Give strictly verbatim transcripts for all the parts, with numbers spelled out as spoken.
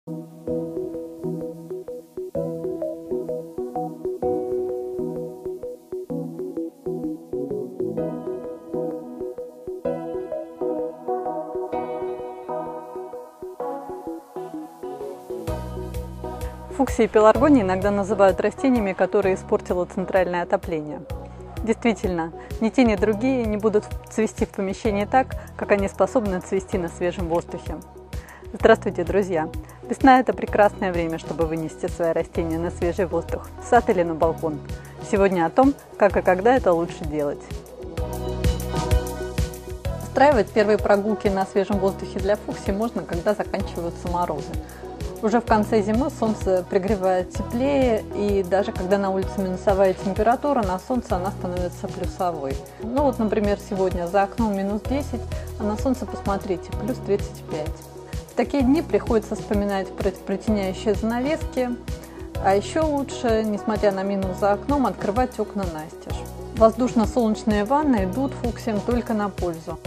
Фуксии и пеларгонии иногда называют растениями, которые испортило центральное отопление. Действительно, ни те, ни другие не будут цвести в помещении так, как они способны цвести на свежем воздухе. Здравствуйте, друзья! Весна – это прекрасное время, чтобы вынести свои растения на свежий воздух, в сад или на балкон. Сегодня о том, как и когда это лучше делать. Устраивать первые прогулки на свежем воздухе для фуксий можно, когда заканчиваются морозы. Уже в конце зимы солнце пригревает теплее, и даже когда на улице минусовая температура, на солнце она становится плюсовой. Ну вот, например, сегодня за окном минус десять, а на солнце, посмотрите, плюс тридцать пять. В такие дни приходится вспоминать про протеняющие занавески, а еще лучше, несмотря на минус за окном, открывать окна настежь. Воздушно-солнечные ванны идут фуксиям только на пользу.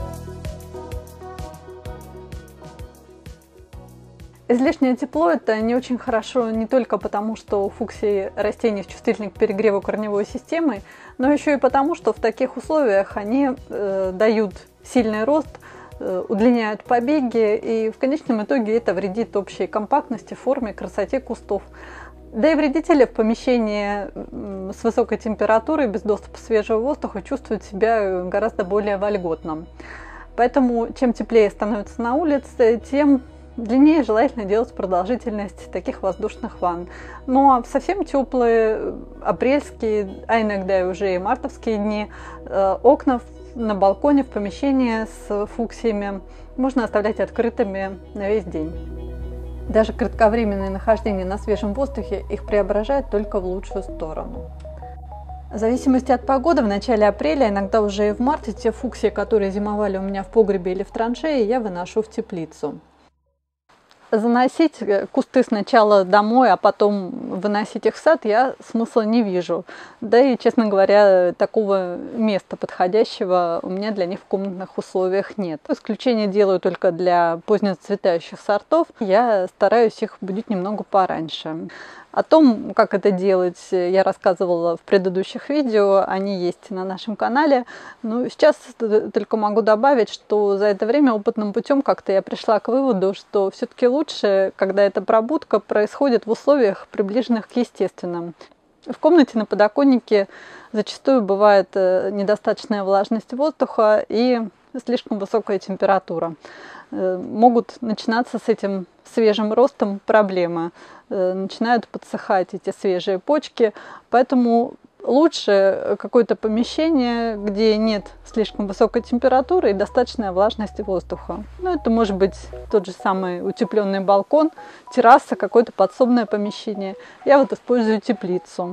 Излишнее тепло – это не очень хорошо не только потому, что у фуксий растения чувствительны к перегреву корневой системы, но еще и потому, что в таких условиях они э, дают сильный рост, э, удлиняют побеги, и в конечном итоге это вредит общей компактности, форме, красоте кустов. Да и вредители в помещении с высокой температурой, без доступа свежего воздуха, чувствуют себя гораздо более вольготно. Поэтому чем теплее становится на улице, тем длиннее желательно делать продолжительность таких воздушных ванн. Ну а в совсем теплые апрельские, а иногда и уже и мартовские дни, окна на балконе, в помещении с фуксиями можно оставлять открытыми на весь день. Даже кратковременное нахождение на свежем воздухе их преображает только в лучшую сторону. В зависимости от погоды, в начале апреля, иногда уже и в марте, те фуксии, которые зимовали у меня в погребе или в траншее, я выношу в теплицу. Заносить кусты сначала домой, а потом выносить их в сад я смысла не вижу. Да и, честно говоря, такого места подходящего у меня для них в комнатных условиях нет. Исключение делаю только для позднецветающих сортов. Я стараюсь их будить немного пораньше. О том, как это делать, я рассказывала в предыдущих видео, они есть на нашем канале. Но сейчас только могу добавить, что за это время опытным путем как-то я пришла к выводу, что все-таки лучше, когда эта пробудка происходит в условиях, приближенных к естественным. В комнате на подоконнике зачастую бывает недостаточная влажность воздуха и слишком высокая температура. Могут начинаться с этим свежим ростом проблемы. Начинают подсыхать эти свежие почки, поэтому лучше какое-то помещение, где нет слишком высокой температуры и достаточная влажность воздуха. Ну, это может быть тот же самый утепленный балкон, терраса, какое-то подсобное помещение. Я вот использую теплицу.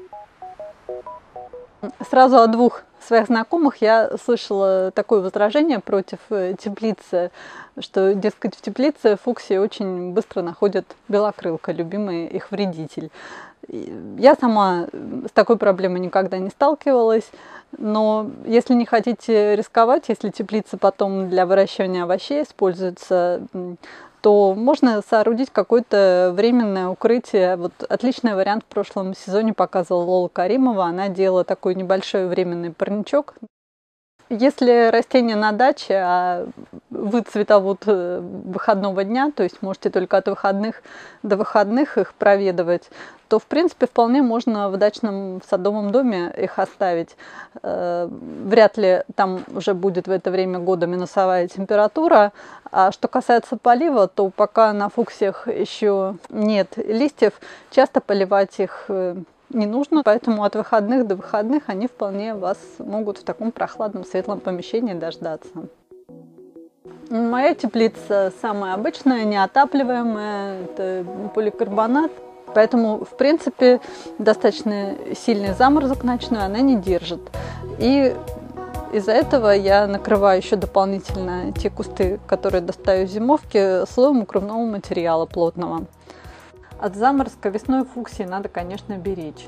Сразу о двух своих знакомых я слышала такое возражение против теплицы, что, дескать, в теплице фуксии очень быстро находят белокрылка, любимый их вредитель. Я сама с такой проблемой никогда не сталкивалась, но если не хотите рисковать, если теплица потом для выращивания овощей используется, то можно соорудить какое-то временное укрытие. Вот отличный вариант в прошлом сезоне показывала Лола Каримова. Она делала такой небольшой временный парничок. Если растения на даче, а вы цветовод выходного дня, то есть можете только от выходных до выходных их проведывать, то, в принципе, вполне можно в дачном садовом доме их оставить. Вряд ли там уже будет в это время года минусовая температура. А что касается полива, то пока на фуксиях еще нет листьев, часто поливать их не нужно, поэтому от выходных до выходных они вполне вас могут в таком прохладном, светлом помещении дождаться. Моя теплица самая обычная, неотапливаемая, это поликарбонат, поэтому, в принципе, достаточно сильный заморозок ночной она не держит. И из-за этого я накрываю еще дополнительно те кусты, которые достаю в зимовке, слоем укрывного материала плотного. От заморозка весной фуксии надо, конечно, беречь.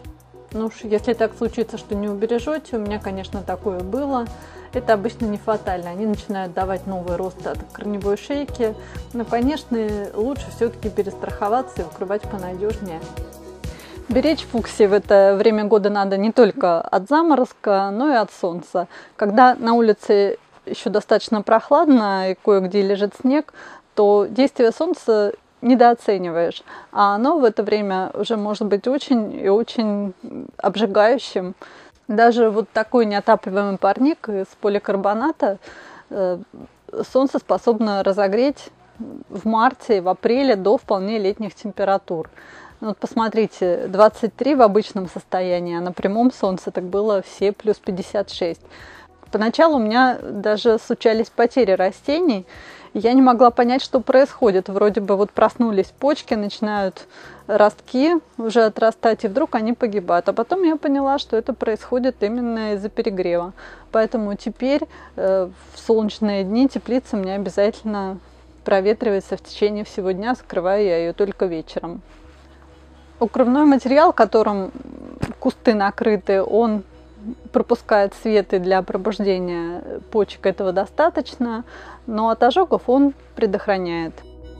Ну уж если так случится, что не убережете, у меня, конечно, такое было. Это обычно не фатально. Они начинают давать новый рост от корневой шейки. Но, конечно, лучше все-таки перестраховаться и укрывать понадежнее. Беречь фуксии в это время года надо не только от заморозка, но и от солнца. Когда на улице еще достаточно прохладно и кое-где лежит снег, то действие солнца недооцениваешь, а оно в это время уже может быть очень и очень обжигающим. Даже вот такой неотапливаемый парник из поликарбоната э, солнце способно разогреть в марте и в апреле до вполне летних температур. Вот посмотрите, двадцать три в обычном состоянии, а на прямом солнце так было все плюс пятьдесят шесть. Поначалу у меня даже случались потери растений. Я не могла понять, что происходит. Вроде бы вот проснулись почки, начинают ростки уже отрастать, и вдруг они погибают. А потом я поняла, что это происходит именно из-за перегрева. Поэтому теперь э, в солнечные дни теплица у меня обязательно проветривается в течение всего дня, закрываю я ее только вечером. Укрывной материал, которым кусты накрыты, он пропускает свет, и для пробуждения почек этого достаточно, но от ожогов он предохраняет.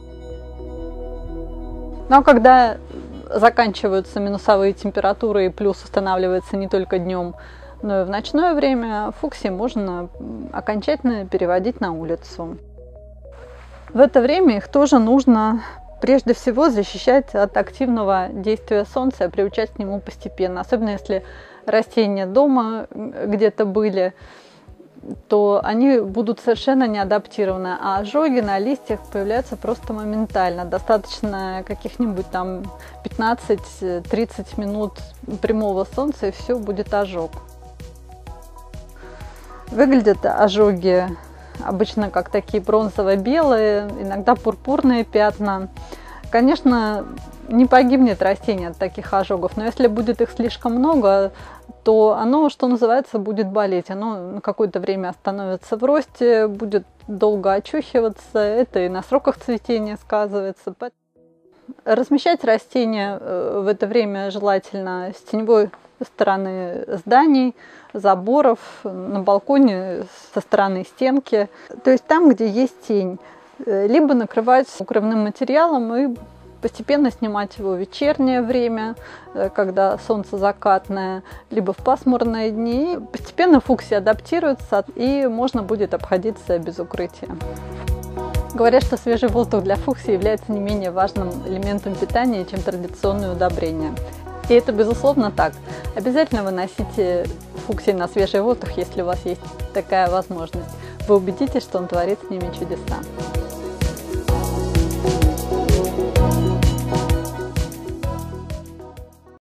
Но когда заканчиваются минусовые температуры и плюс устанавливается не только днем, но и в ночное время, фуксии можно окончательно переводить на улицу. В это время их тоже нужно прежде всего защищать от активного действия солнца и приучать к нему постепенно. Особенно если растения дома где-то были, то они будут совершенно не адаптированы, а ожоги на листьях появляются просто моментально. Достаточно каких-нибудь там пятнадцать-тридцать минут прямого солнца, и все, будет ожог. Выглядят ожоги обычно как такие бронзово-белые, иногда пурпурные пятна. Конечно, не погибнет растение от таких ожогов, но если будет их слишком много, то оно, что называется, будет болеть. Оно на какое-то время остановится в росте, будет долго очухиваться, это и на сроках цветения сказывается. Размещать растения в это время желательно с теневой стороны зданий, заборов, на балконе со стороны стенки, то есть там, где есть тень. Либо накрывать укрывным материалом и постепенно снимать его в вечернее время, когда солнце закатное, либо в пасмурные дни. Постепенно фуксии адаптируются, и можно будет обходиться без укрытия. Говорят, что свежий воздух для фуксии является не менее важным элементом питания, чем традиционные удобрения. И это безусловно так. Обязательно выносите фуксии на свежий воздух, если у вас есть такая возможность. Вы убедитесь, что он творит с ними чудеса.